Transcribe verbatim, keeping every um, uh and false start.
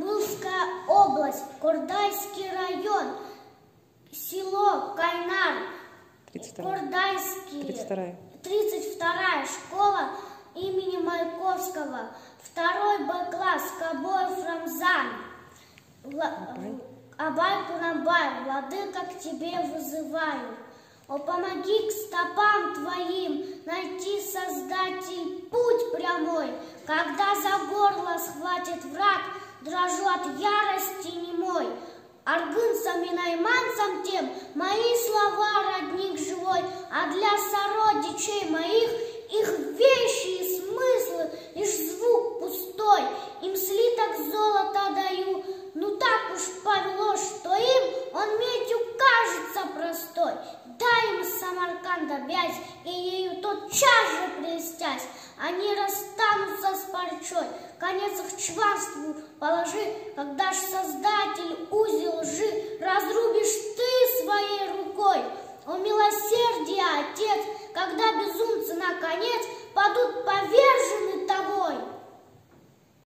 Оренбургская область, Кордайский район, село Кайнар, Кордайский, тридцать вторая. тридцать вторая школа имени Маяковского, второй Б класс, Кабоев Рамзан, Абай Кунабай, владыка к тебе вызываю. О, помоги к стопам твоим найти, Создатель, путь прямой. Когда за горло схватит враг, дрожу от ярости немой. Аргынцам и найманцам тем мои слова родник живой, а для сородичей моих их вещи и смыслы лишь звук пустой. Им слиток золота даю, ну так уж повело, что им он медью кажется простой. Дай им Самарканда бязь, и ею тотчас же блестясь, они расстанутся с парчой. Конец их чванству положи, когда ж Создатель узел